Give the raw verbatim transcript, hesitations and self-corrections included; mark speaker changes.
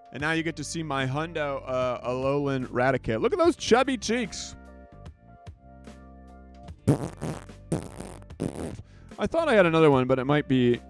Speaker 1: And now you get to see my Hundo uh, Alolan Raticate. Look at those chubby cheeks. I thought I had another one, but it might be